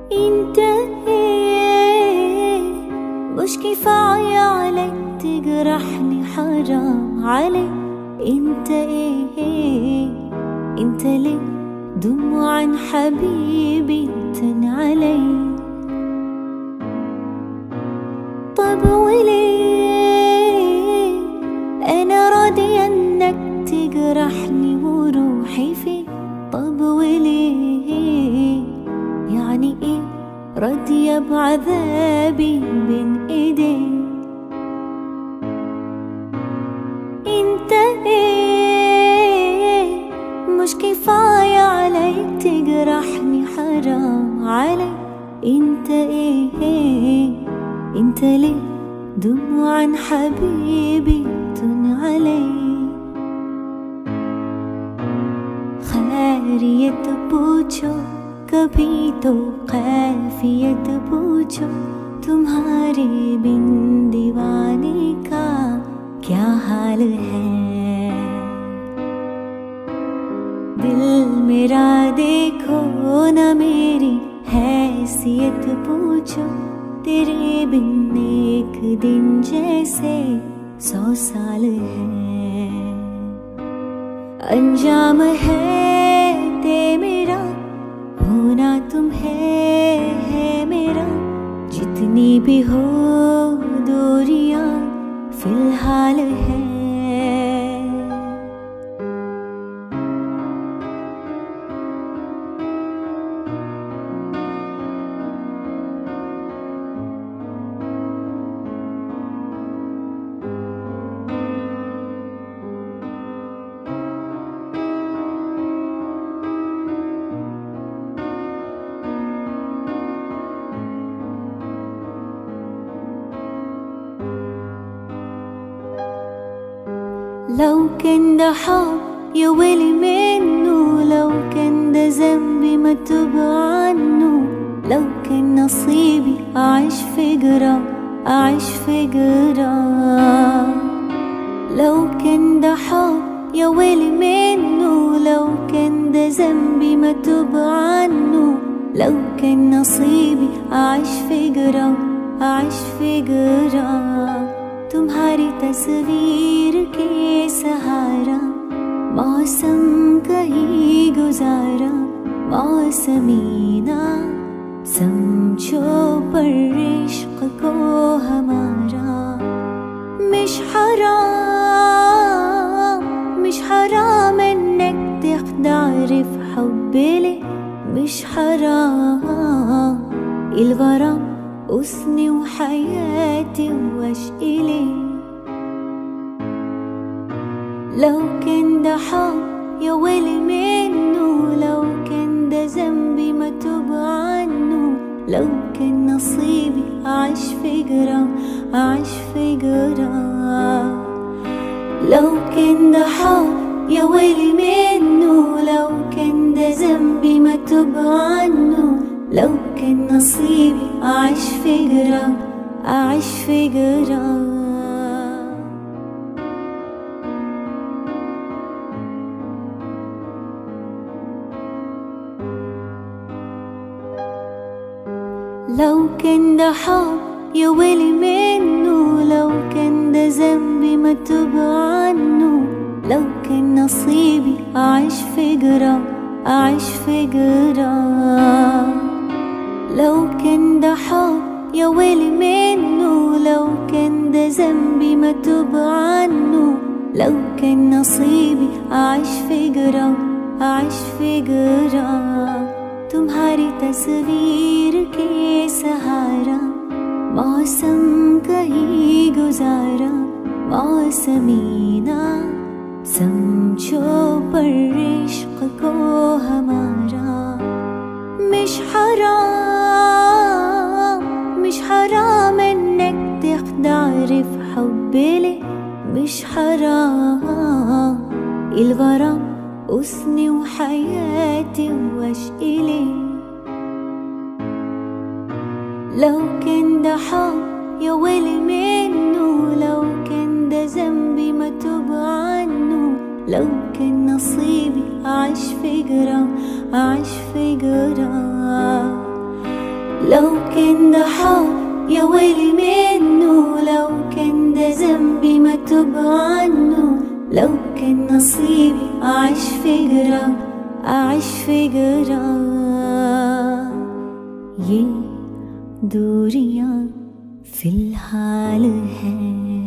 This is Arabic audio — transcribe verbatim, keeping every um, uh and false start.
انت ايه مش كفاية عليك تجرحني، حرام عليك. انت ايه انت ليه دموع عن حبيبي تنعلي؟ طب وليه انا راضية انك تجرحني وروحي فيك؟ طب وليه يعني ايه راضية بعذابي بين ايديك؟ انت ايه مش كفاية عليك تجرحني، حرام عليك. انت ايه انت ليه دموع عن حبيبي تنعلي؟ खैरियत पूछो कभी तो कैफियत पूछो, तुम्हारे बिन दीवाने का क्या हाल है? दिल मेरा देखो न मेरी हैसियत पूछो, तेरे बिन एक दिन जैसे सौ साल है। अंजाम है ते मेरा होना तुम्हें है मेरा, जितनी भी हो दूरियां फिलहाल है। لو كان ده حب يا ويلي منه، لو كان ده ذنبي ما توب عنه، لو كان نصيبي أعيش في جرا أعيش في جرا. لو كان ده حب يا ويلي منه، لو كان ده ذنبي ما توب عنه، لو كان نصيبي أعيش في جرا أعيش في جرا। तुम्हारी तस्वीर के सहारा मौसम कहीं गुजारा, मौसमीना समझो पर इश्क को हमारा। مش حرام مش حرام انك تقدر في حبي ليه، مش حرام الغرام أسني وحياتي وعشقي ليه. لو كان ده حب يا ويلي منه، لو كان ده ذنبي ما توب عنه، لو كان نصيبي أعيش في جرا أعيش في جرا. لو كان ده حب يا ويلي منه، لو كان ده ذنبي ما توب عنه، لو كان نصيبي أعيش في جرا أعيش في جرا. لو كان ده حب يا ويلي منه، لو كان ده ذنبي ما توب عنه، لو كان نصيبي أعيش في جرا أعيش في جرا. لو كان ده حب يا ويلي منه، لو كان ده ذنبي ما توب عنه، لو كان نصيبي أعيش في جرا أعيش في جرا। तुम्हारी तस्वीर के सहारा मौसम कहीं गुजारा, मौसमीना समझो पर इश्क को हमारा। مش حرام مش حرام انك تقدر في حبي ليه، مش حرام الغرام أسني وحياتي وعشقي ليه. لو كان ده حب يا ويلي منه، لو كان ده ذنبي ما توب عنه، لو كان نصيبي أعيش في جرا أعيش في جرا. لو كان ده حب يا ويلي منه، لو كان ده ذنبي ما توب عنه، لو كان نصيبي أعيش في جرا أعيش في جرا. ये दूरियां फिलहाल है।